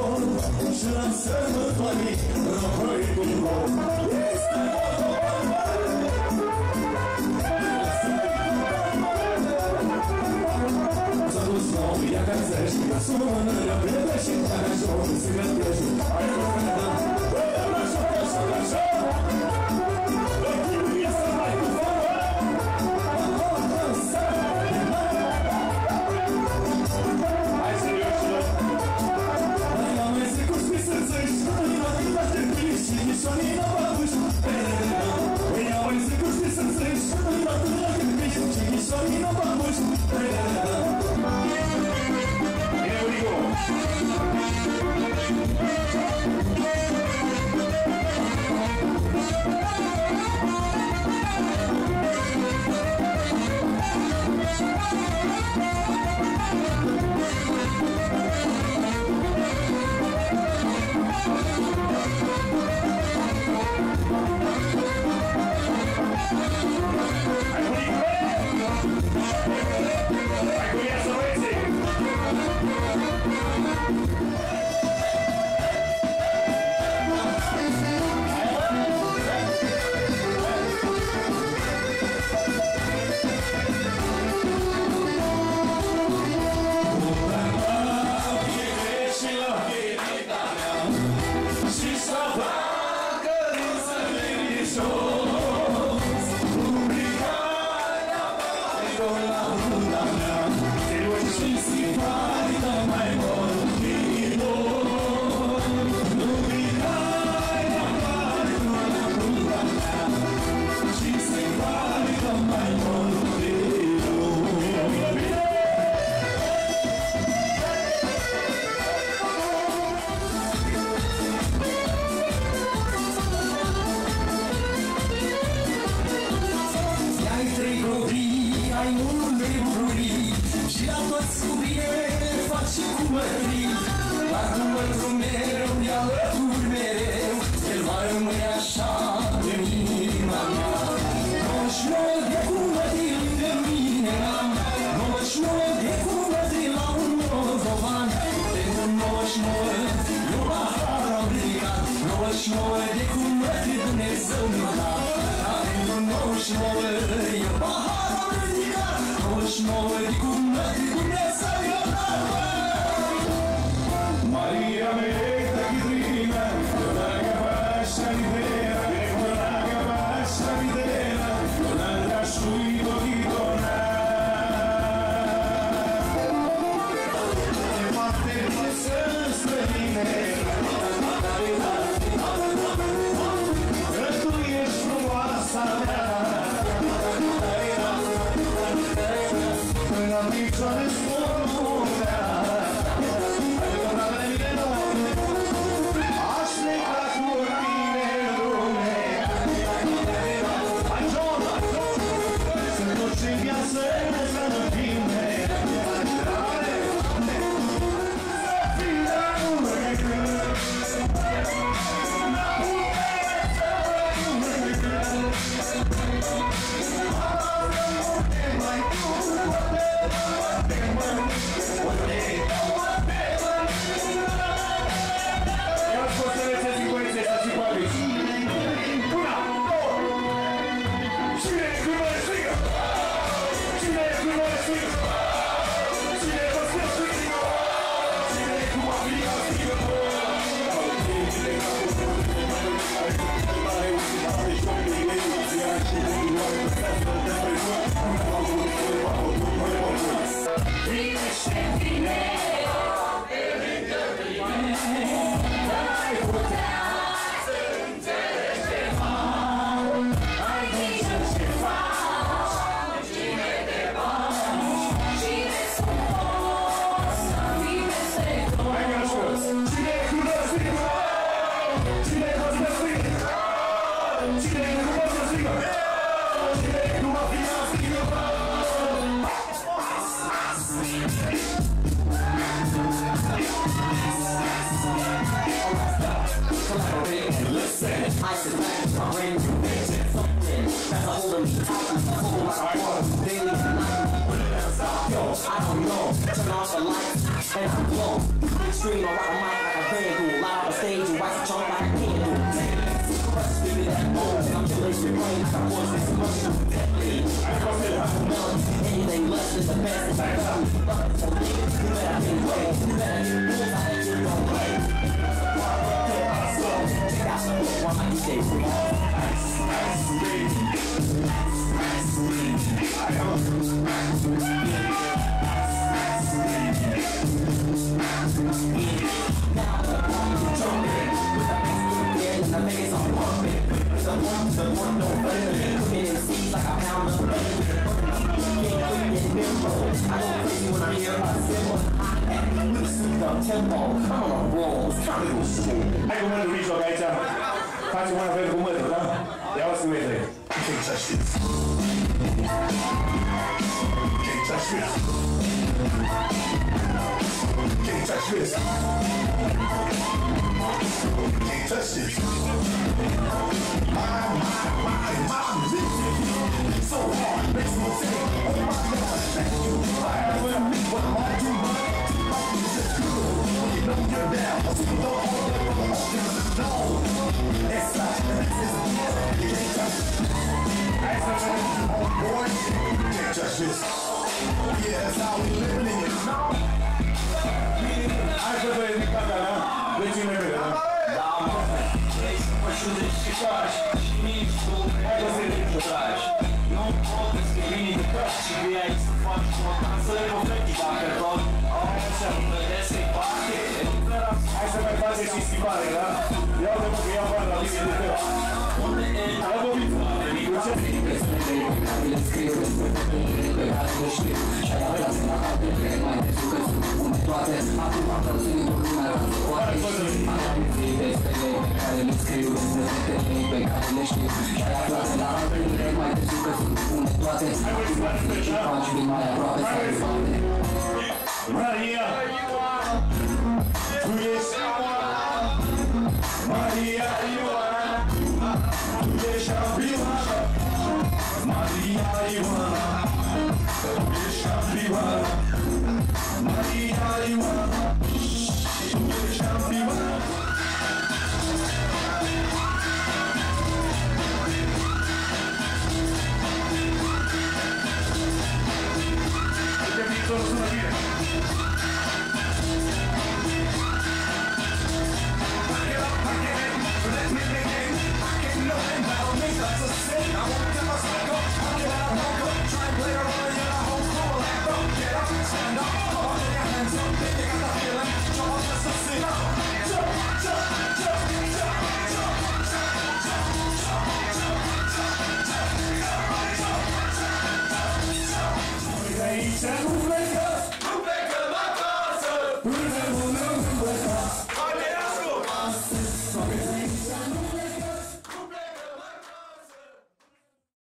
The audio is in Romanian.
gol și la sărbătoare rămâi cu gol. Este s-a dus nou, ia canțești, sună repede și care joc se gătești. Hai că vedem, băi, așa, așa, așa. Băi, să mai cu fără. Hai serios, băi, am mai sigur spui să țăși, la te pliși și nișoanii la babuși. Băi, am mai sigur spui să țăși, la te pliși și nișoanii la babuși. Here we go. I don't know. Turn off the lights and I'm blown. Stream around the mic like a FanDuel. Light on the stage and wax a chunk like a candle. Give me that bowl, I'm killing your brain like a horse that's emotional. Anything less than the best is like something. So niggas, you better get away. You better get rules out of your own way. Check out the book while my DJ free. I think it's on perfect. The one don't fail. Cooking in seeds like a pound of bacon. Can't get nimble. I go crazy when I hear a cymbal. High-hat, sneak up tempo. I'm on a roll. It's time to go school. Hai cu mândru mijloc aici. Faci un fel cu mândru, da? Ia o să uite. Can't touch this. Can't touch this. Can't touch this. Can't touch this. My music so hard, makes me say, oh my God, thank you. I have with me what I'm all too much. It's just good. You know you're down. I see you know all that from the ocean. No. It's like, this is good. You can't touch it. On board, can't touch this. Yeah, that's how we living in it. Hai să vezi camera, da? De cine vede, da? Da, mă, vrei să mă judeci și faci și nici tu hai să te tragi. Nu pot să vini de căști și vii aici să faci o dansă de confetti. Dacă tot așa nu vedeți că-i parte. Hai să mai faceți și schimbare, da? Ia uite mă că iau bani la mine de tău. Ia vă uite, cu ce? Maria, tu ești Maria Ioana, tu ești campioană. Maria Ioana, tu ești campioană. Maria Ioana, tu ești campioană. Uite viitorul sună bine. Aici